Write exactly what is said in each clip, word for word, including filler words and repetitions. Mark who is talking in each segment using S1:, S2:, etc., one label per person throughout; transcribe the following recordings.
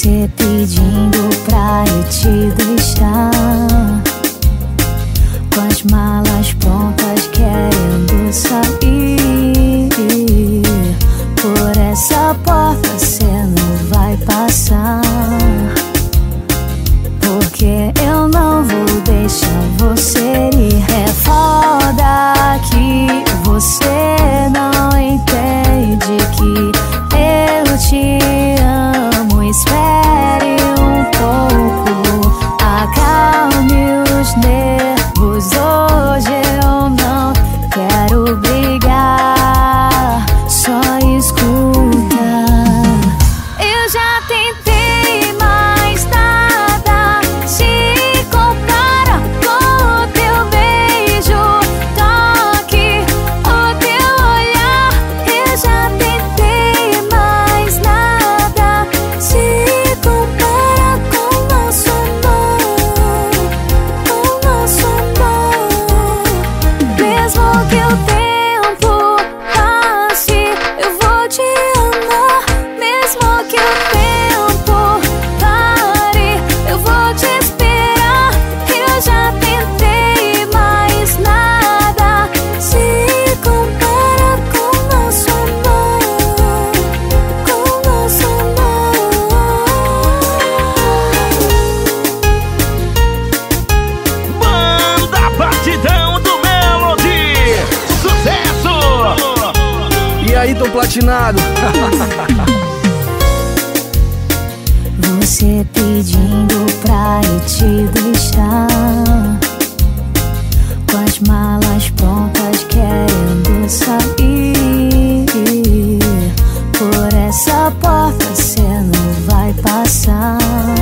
S1: Você pedindo pra eu te deixar, com as malas prontas querendo sair. Por essa porta cê não vai passar, porque eu não vou deixar você ir. É foda que você não entende que eu te amo. Espere um pouco, acalme os nervos. Hoje eu não quero brigar, só escuta. Eu já tentei, mas nada se compara com o teu beijo, toque, o teu olhar. Eu já tentei, mas nada se compara com o nosso amor, com o nosso amor. Mesmo que o tempo passe, eu vou te amar. Mesmo que o tempo pare, eu vou te esperar. Eu já tentei, mas nada se compara com o nosso amor, com o nosso amor.
S2: Banda Batidão do Melody, sucesso!
S3: E aí, Tom Platinado?
S1: Você pedindo pra eu te deixar, com as malas prontas querendo sair. Por essa porta cê não vai passar,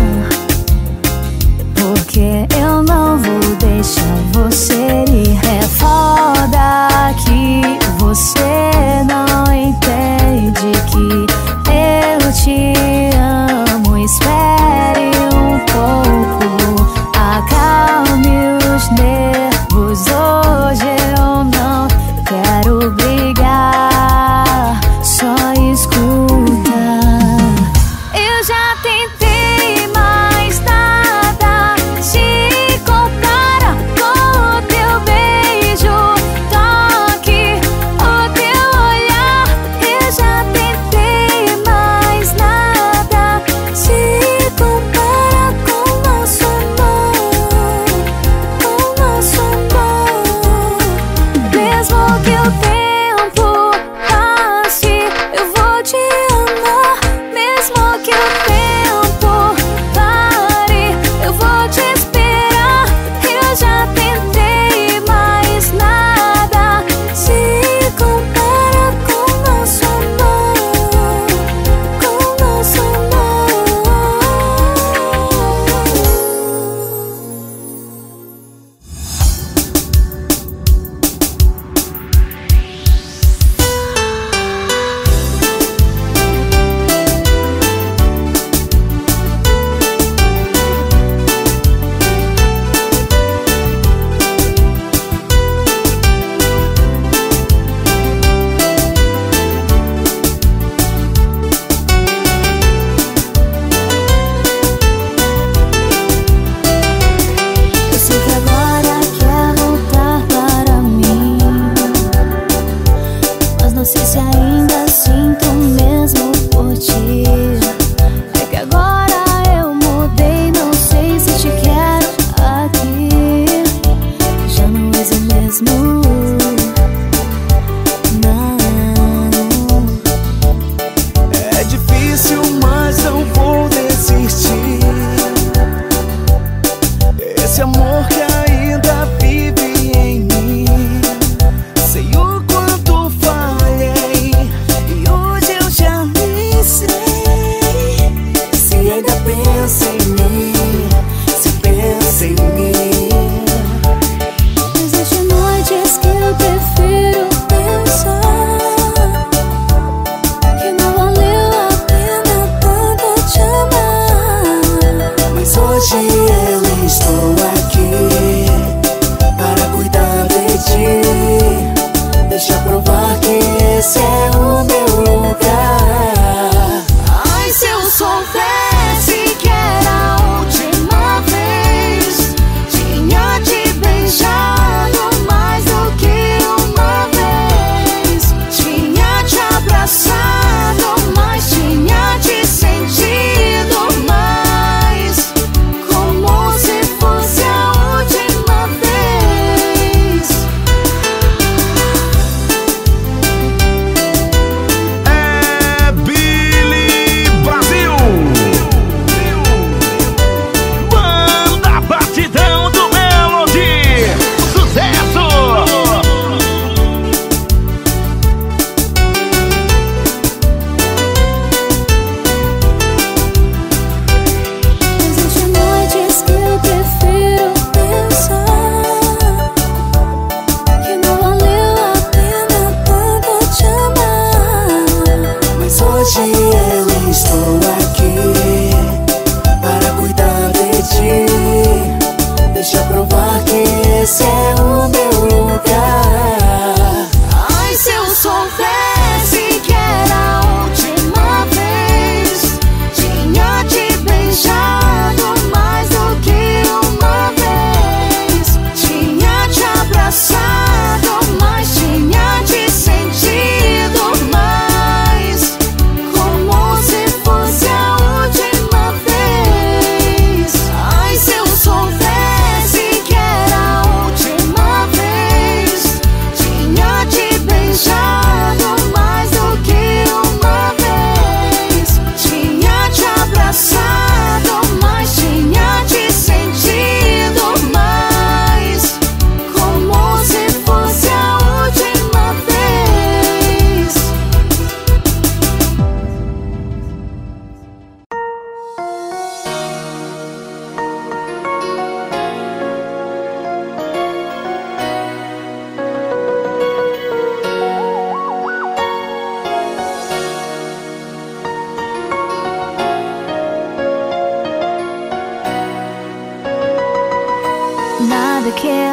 S1: porque eu não vou deixar você ir. É foda que você não entende que eu te amo. Espere um pouco, acalme os nervos. Hoje eu não quero brigar, só escuta. Eu já tentei, mas nada se compara com o teu beijo, toque, o teu olhar. Eu já tentei, mas nada se compara com o nosso amor, com o nosso amor. Mesmo que o tempo passe, eu vou te amar. Mesmo que o tempo pare, eu vou te esperar. Eu já tentei, mas nada se compara com o nosso amor, com o nosso amor. Eu sei que agora quer voltar para mim, mas não sei se ainda sinto o mesmo por ti. É que agora eu mudei, não sei se te quero aqui. Já não és o mesmo, não.
S3: É difícil, mas não vou desistir. Esse amor que ainda vive em mim. Sei o quanto falhei e hoje eu já me sei.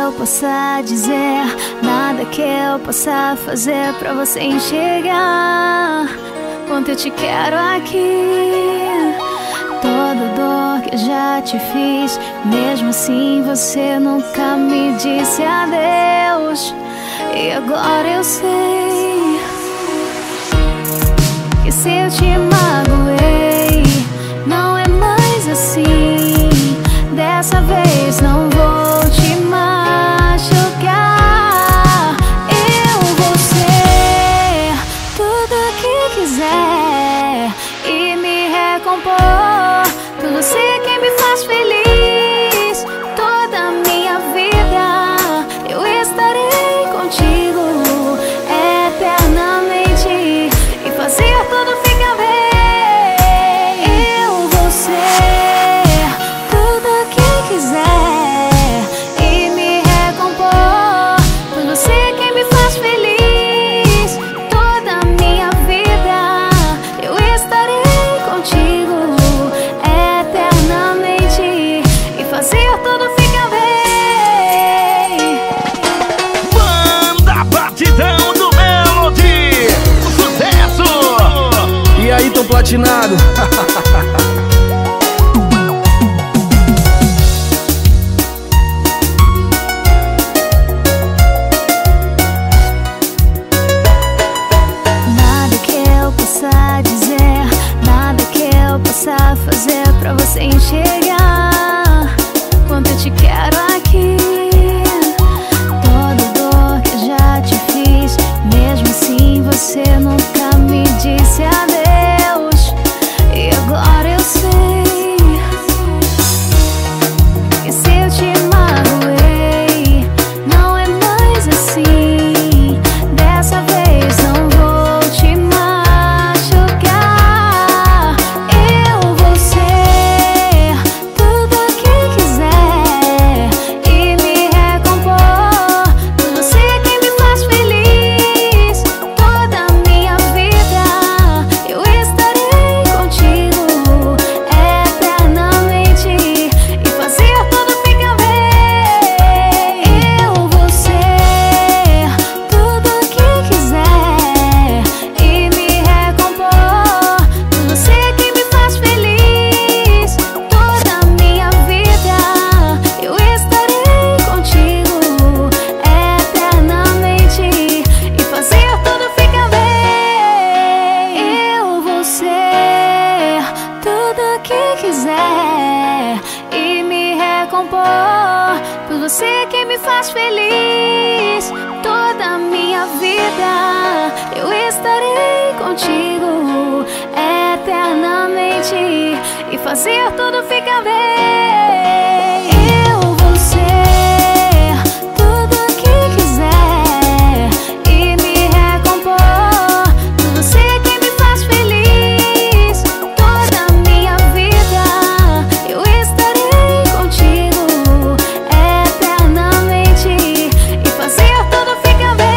S1: eu possa dizer, nada que eu possa fazer pra você enxergar quanto eu te quero aqui. Toda dor que eu já te fiz, mesmo assim você nunca me disse adeus. E agora eu sei que se eu te magoei, não é mais assim. Dessa vez não vou te machucar. Eu vou ser tudo o que quiser e me recompor. Por você quem me faz feliz. Toda a minha vida eu estarei contigo eternamente e fazer tudo ficar bem. Eu vou ser tudo o que quiser e me recompor. Por você quem me faz feliz. Toda a minha vida eu estarei contigo eternamente e fazer tudo ficar bem.
S2: Banda Batidão do Melody, sucesso!
S3: E aí, Tom Platinado?
S1: Nada que eu possa dizer, nada que eu possa fazer pra você enxergar quanto eu te quero aqui. Toda dor que eu já te fiz, mesmo assim você nunca me disse adeus. E agora eu sei que se eu te magoei, não é mais assim. Dessa vez não vou te machucar. Eu vou ser tudo o que quiser e me recompor. Por você quem me faz feliz. Toda a minha vida eu estarei contigo eternamente e fazer tudo ficar bem. Eu vou ser tudo o que quiser e me recompor. Por você quem me faz feliz. Toda a minha vida eu estarei contigo eternamente e fazer tudo ficar bem. Eu vou ser tudo o que quiser e me recompor. Por você quem me faz feliz. Toda a minha vida eu estarei contigo eternamente e fazer tudo ficar bem. Eu vou ser tudo o que quiser e me recompor. Por você quem me faz feliz. Toda a minha vida eu estarei contigo eternamente e fazer tudo ficar bem.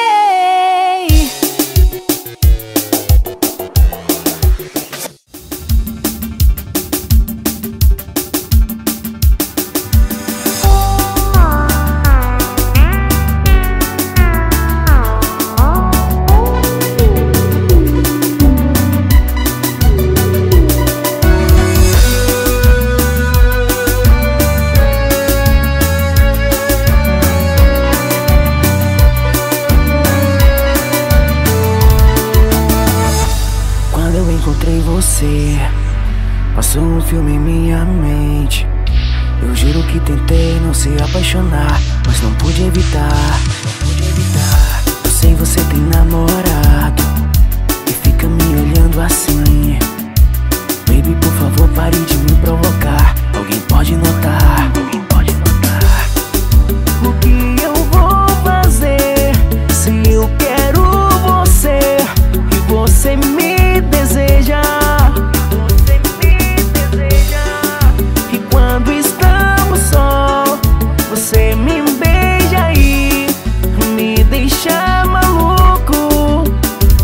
S3: Quando eu encontrei você, passou um filme em minha mente. Eu juro que tentei não se apaixonar, mas não pude evitar. Eu sei você tem namorado e fica me olhando assim. Baby, por favor, pare de me provocar. Alguém pode notar. Alguém pode notar. O que eu vou fazer se eu quero você e você me deseja? Você me deseja. E quando estamos só, você me beija e me deixa maluco.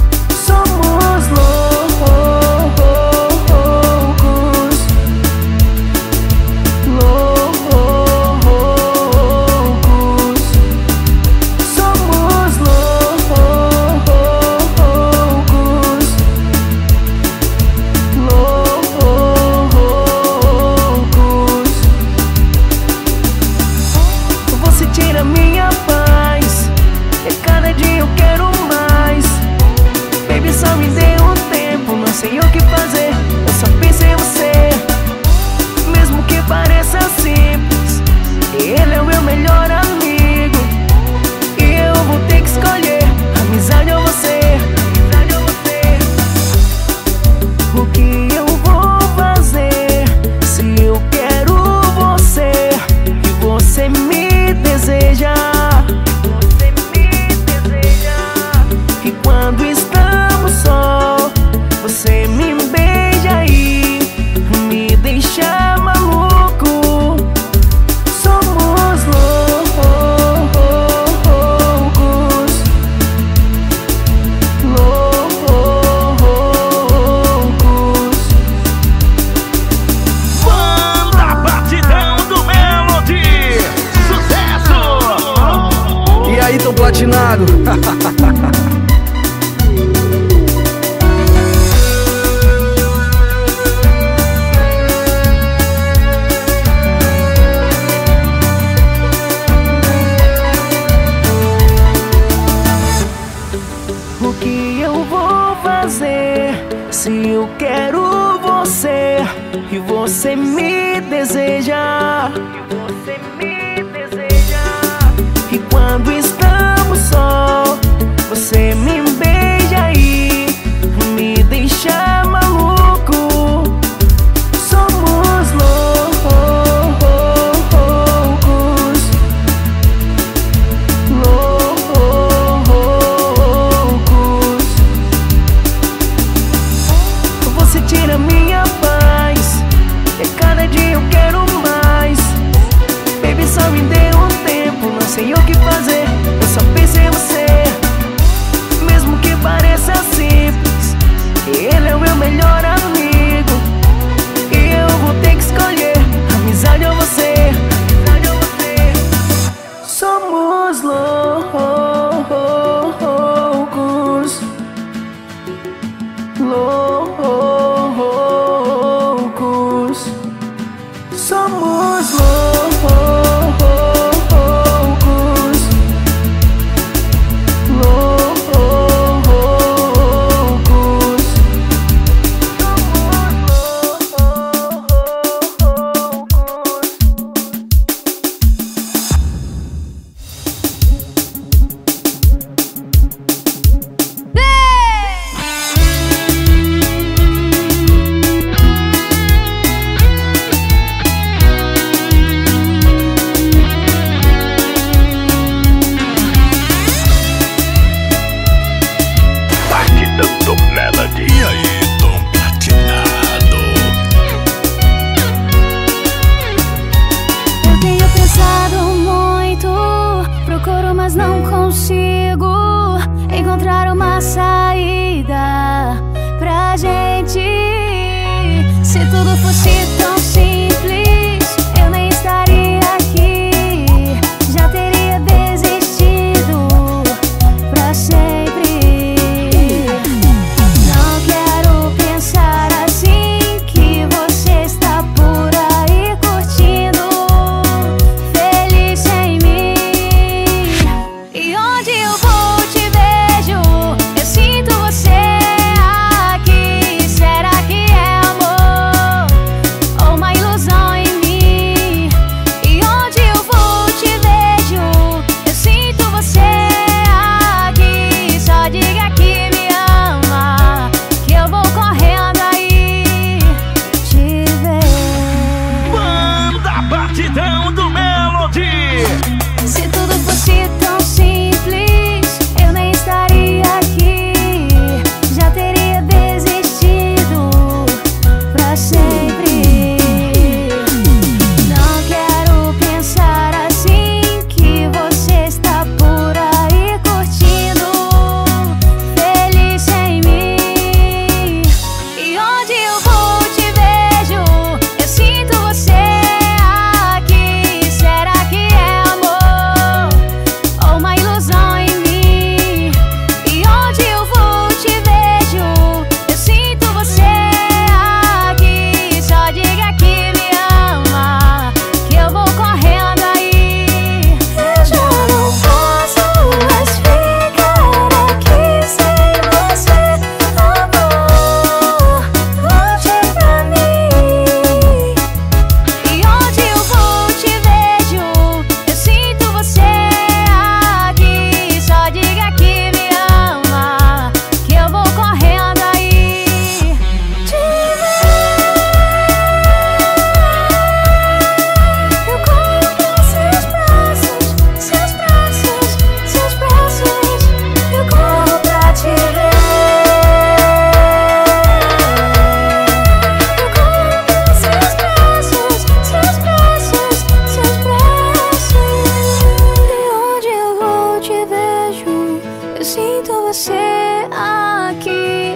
S3: sei o que fazer, eu só penso em você. Mesmo que pareça simples, ele é o meu melhor amigo. E eu vou ter que escolher amizade ou você. Amizade ou você. O que eu vou fazer se eu quero você e você me deseja? Você me deseja. E quando estamos só, você me beija e me deixa maluco. Somos loucos, loucos.
S2: Banda Batidão do Melody, sucesso!
S4: E aí, tão platinado?
S3: O que eu vou fazer se eu quero você e você me deseja? E você me deseja. E quando estamos só, você me beija e me deixa maluco. Somos loucos, loucos. Você tira minha paz, e cada dia eu quero mais. Baby, só me dê um tempo, não sei o que fazer, eu só penso em você. Mesmo que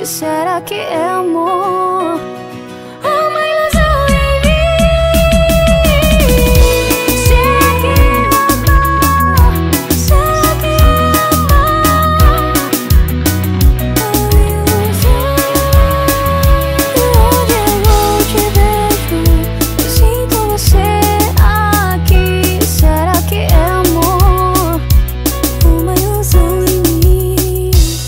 S1: aqui, será que é amor? Uma ilusão em mim. Será que é amor? Será que é amor? Uma ilusão. E onde eu te vejo, eu sinto você aqui, será que é amor? Uma ilusão em mim.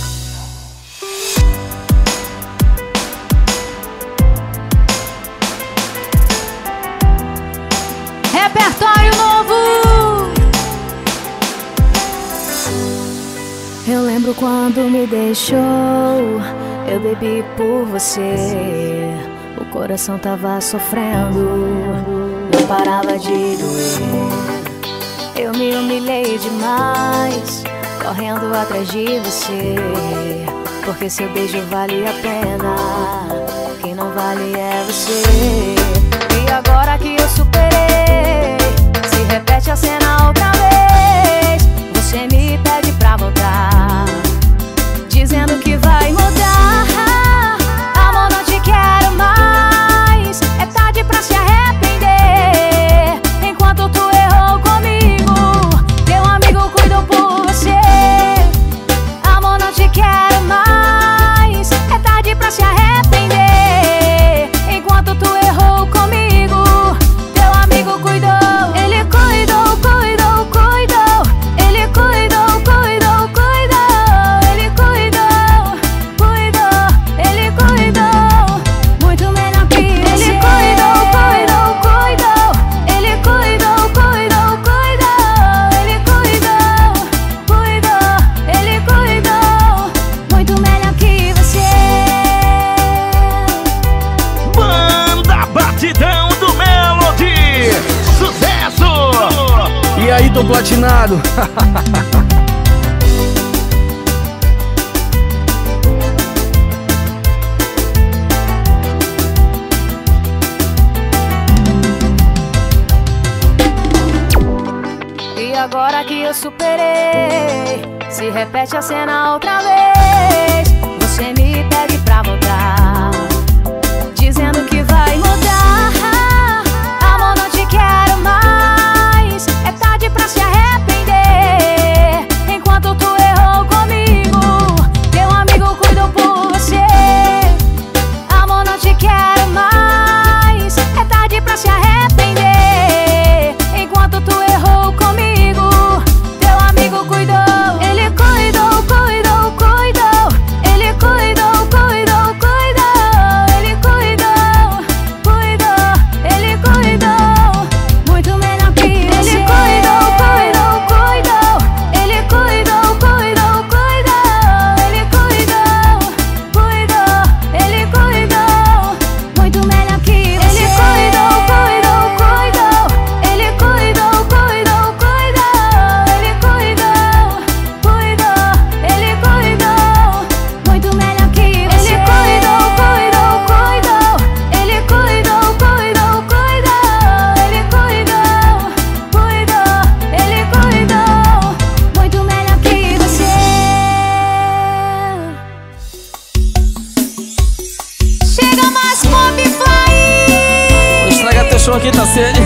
S4: Repertório novo.
S1: Eu lembro quando me deixou, eu bebi por você. O coração tava sofrendo, não parava de doer. Eu me humilhei demais, correndo atrás de você, porque seu beijo vale a pena, quem não vale é você. E agora que eu superei, se repete a cena outra vez. Você me pede pra voltar, dizendo que vai mudar. Amor, não te quero mais, é tarde pra se arrepender. Enquanto tu errou comigo, teu amigo cuidou por você. Amor, não te quero mais, é tarde pra se arrepender. Enquanto tu errou comigo, teu amigo cuidou. Ele cuidou, cuidou, cuidou. Ele cuidou, cuidou, cuidou. Ele cuidou, cuidou. Ele cuidou muito melhor que você. Ele cuidou, cuidou, cuidou. Ele cuidou, cuidou, cuidou. Ele cuidou, cuidou. Ele cuidou muito melhor que você.
S2: Banda Batidão do Melody, sucesso!
S3: E aí, tô platinado.
S1: E agora que eu superei, se repete a cena outra vez. Você me pede pra voltar, dizendo que vai mudar. Amor, não te quero mais, é tarde pra se arrepender. Enquanto tu errou comigo, teu amigo cuidou por você. Amor, não te quero mais, é tarde pra se arrepender. Enquanto tu errou comigo, teu amigo cuidou. Ele cuidou, cuidou, cuidou. Ele cuidou, cuidou, cuidou. Ele cuidou, cuidou. Ele cuidou muito melhor que você. Ele cuidou, cuidou, cuidou. Ele cuidou, cuidou, cuidou. Ele cuidou, cuidou. Ele cuidou muito melhor que você. Ele cuidou, cuidou, cuidou. Ele cuidou, cuidou, cuidou. Ele cuidou, cuidou. Ele cuidou muito melhor que você. Ele cuidou, cuidou, cuidou. Ele cuidou, cuidou, cuidou. Ele cuidou, cuidou. Ele cuidou muito melhor que você.
S4: Chega mais pop fly.
S3: Estraga teu show aqui, tá sério?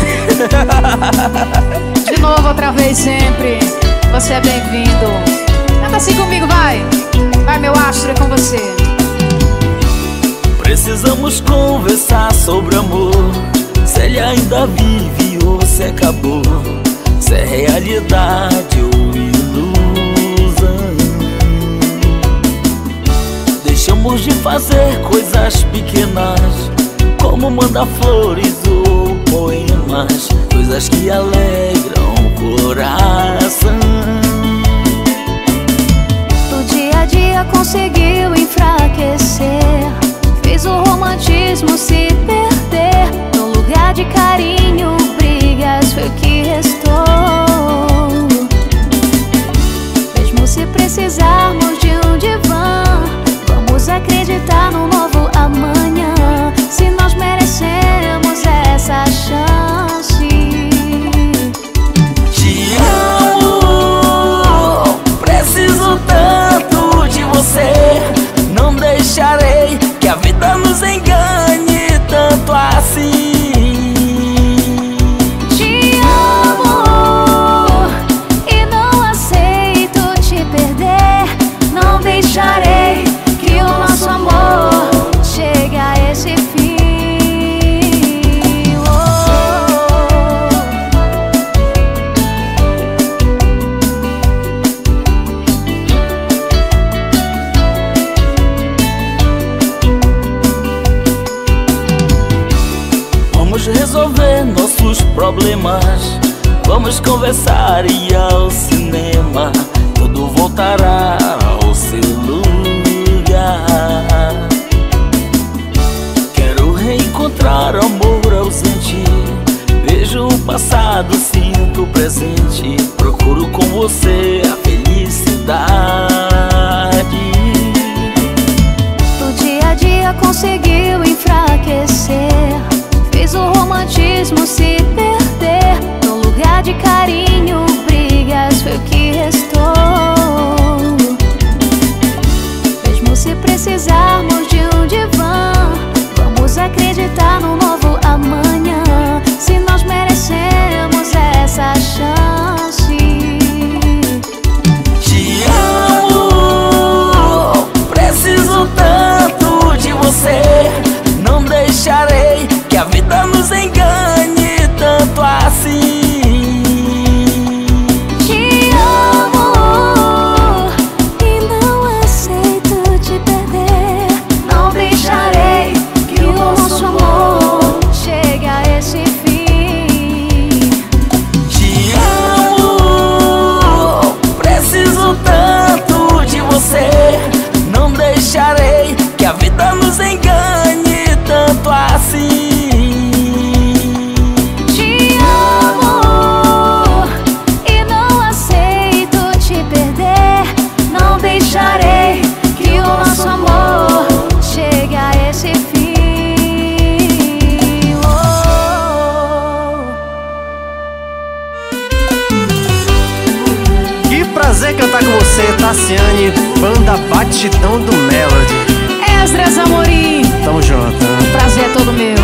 S4: De novo, outra vez, sempre. Você é bem-vindo. Canta assim comigo, vai. Vai, meu astro, é com você.
S5: Precisamos conversar sobre amor. Se ele ainda vive ou se acabou, se é realidade ou ilusão. Deixamos de fazer coisas pequenas, como mandar flores ou poemas, coisas que alegram o coração.
S1: O dia a dia conseguiu enfraquecer, fez o romantismo se perder. No lugar de carinho, brigas foi o que restou. Mesmo se precisarmos de um divã, vamos acreditar no novo amanhã, se nós merecemos essa chance.
S5: Te amo, preciso tanto de você. Não deixarei que a vida nos engane tanto assim.
S1: Te amo e não aceito te perder. Não deixarei que o nosso amor chegue a esse fim.
S5: Vamos resolver nossos problemas, vamos conversar e ir ao cinema. Tudo voltará ao seu lugar. Quero reencontrar amor ausente. Vejo o passado, sinto o presente. Procuro com você a felicidade.
S1: O dia a dia conseguiu enfraquecer. Fez o romantismo se perder. No lugar de carinho, brigas foi o que restou. Mesmo se precisarmos de um divã, vamos acreditar no novo amanhã. Se nós merecemos essa chance.
S5: Te amo, preciso tanto de você. Não deixarei que a vida nos engane tanto assim.
S1: Te amo e não aceito te perder. Não deixarei que o nosso amor chegue a esse fim.
S5: Te amo, preciso tanto de você. Não deixarei que a vida nos engane tanto assim.
S1: Te amo e não aceito te perder. Não deixarei que o nosso amor chegue a esse fim. Oh.
S6: Que prazer cantar com você, Tassiane, banda Batidão do Melody.
S4: Esdras Amorim,
S6: Tamo junto.
S4: o prazer é todo meu.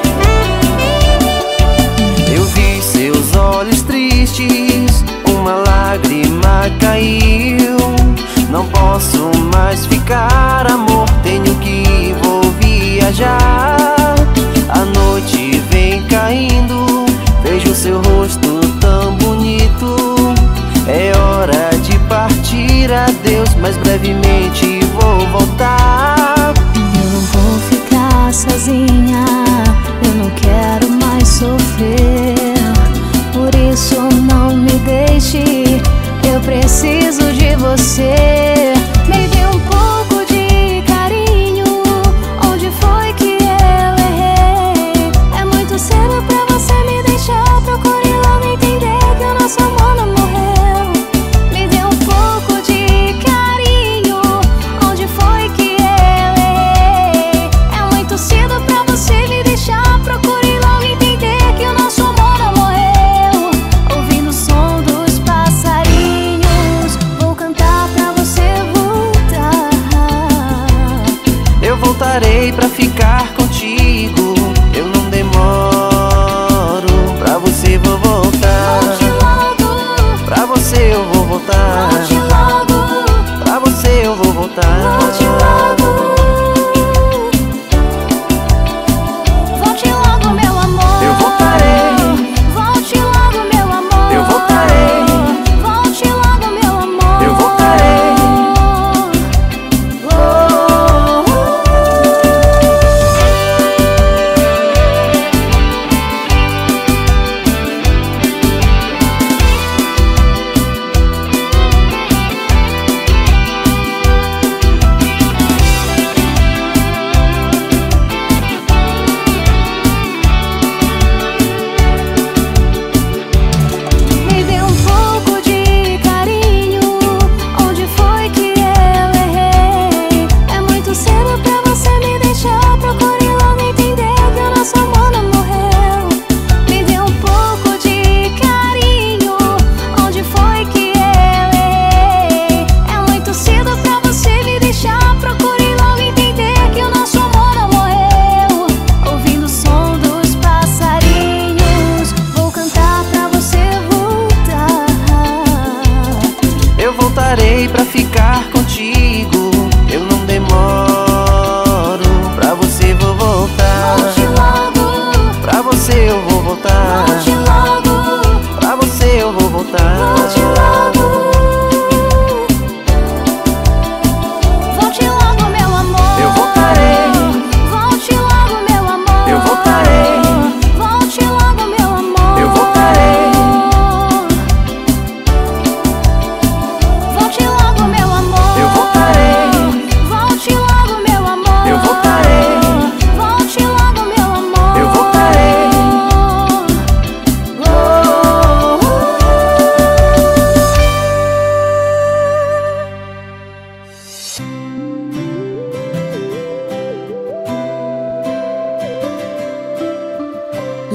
S3: Eu vi seus olhos tristes, uma lágrima caiu. Não posso mais ficar, amor, tenho que ir, vou viajar. A noite vem caindo, vejo seu rosto tão bonito. É hora de partir, adeus, mas brevemente vou voltar.
S1: Eu não vou ficar sozinha, eu não quero mais sofrer. Por isso não me deixe, eu preciso de você. Me dê um pouco de carinho, onde foi que eu errei? É muito cedo pra você me deixar, procure logo entender que o nosso amor não morreu. Me dê um pouco de carinho, onde foi que eu errei? É muito cedo pra você me deixar, procure logo entender que o nosso amor não morreu. Ouvindo o som dos passarinhos, vou cantar pra você voltar.
S3: Eu voltarei pra ficar contigo, eu não demoro. Pra você vou voltar,
S1: Volte logo,
S3: pra você eu vou voltar,
S1: volte logo,
S3: pra você eu vou voltar.
S1: volte logo. Volte logo, meu amor.
S3: Eu voltarei.
S1: Volte logo, meu amor.
S3: Eu voltarei.
S1: Volte logo, meu amor.
S3: Eu voltarei.
S1: Oh, oh, oh.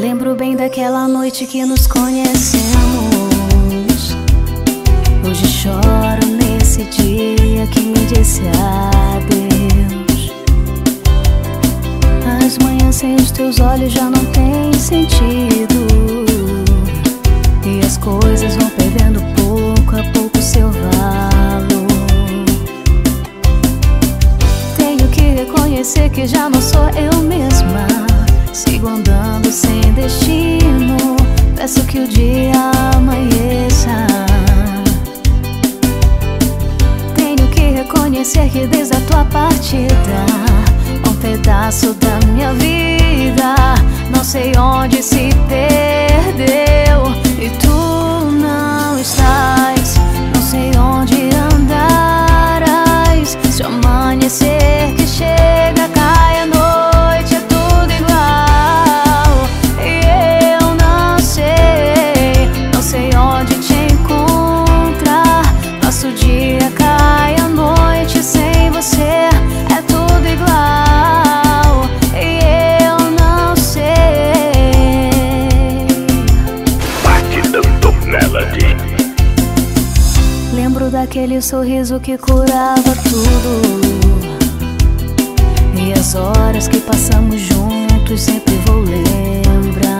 S1: Lembro bem daquela noite que nos conhecemos. Hoje choro nesse dia que me disse adeus. As manhãs sem os teus olhos já não têm sentido, e as coisas vão perdendo pouco a pouco seu valor. Tenho que reconhecer que já não sou eu mesma. Sigo andando sem destino, peço que o dia amanheça. Tenho que reconhecer que desde a tua partida, um pedaço da minha vida não sei onde se perdeu. E tu não estás, não sei onde andarás. Se o amanhecer que chega cai a noite, é tudo igual. E eu não sei, não sei onde te encontrar. Passo o dia, cai a noite sem você, é tudo igual. E eu não sei.
S2: Batidão do Melody.
S1: Lembro daquele sorriso que curava tudo, e as horas que passamos juntos sempre vou lembrar.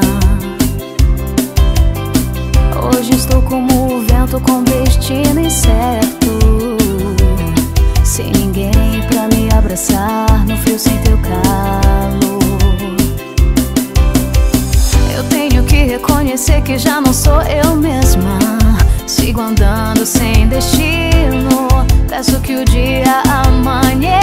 S1: Hoje estou como o vento com destino incerto, sem ninguém pra me abraçar no frio sem teu calor. Eu tenho que reconhecer que já não sou eu mesma. Sigo andando sem destino, peço que o dia amanheça.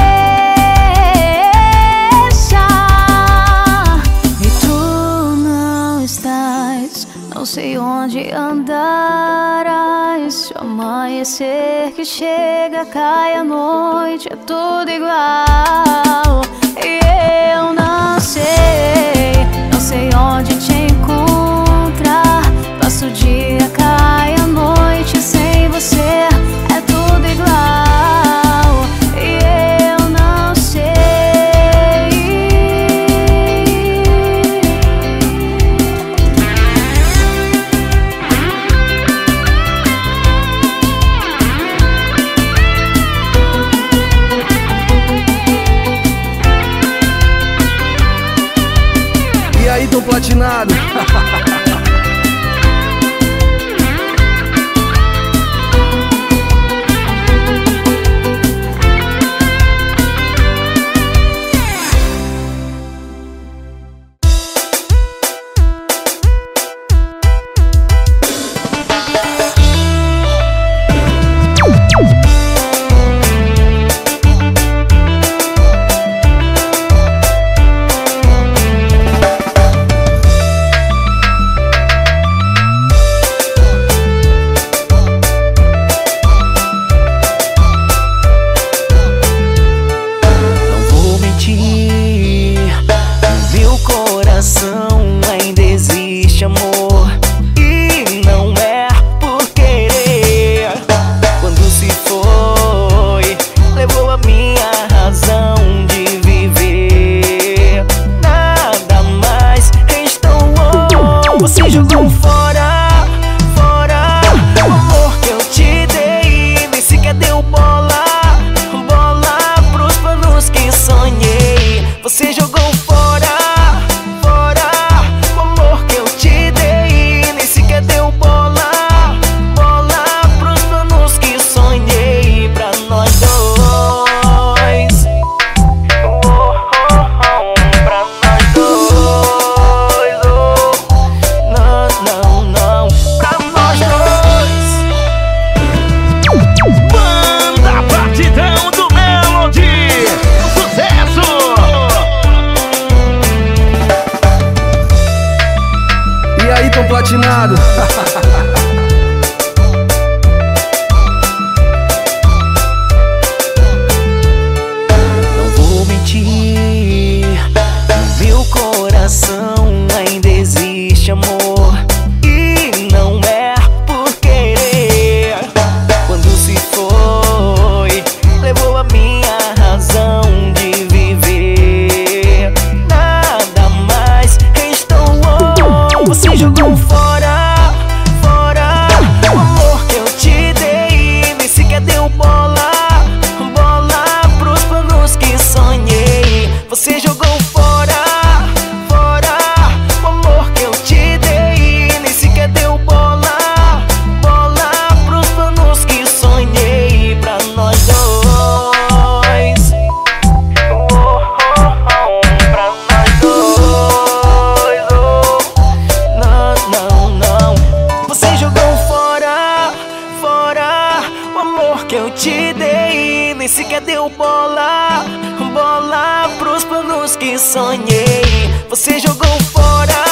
S1: E tu não estás, não sei onde andarás. Se o amanhecer que chega cai a noite, é tudo igual. E eu não sei, não sei onde te encontrar. Passo o dia, cai a noite sem você, é tudo igual. E eu não sei.
S6: E aí, Tom Platinado? Platinado.
S3: Não vou mentir, no meu coração ainda existe amor. E não é por querer. Quando se foi, levou a minha razão de viver. Nada mais restou. os planos que sonhei você jogou fora.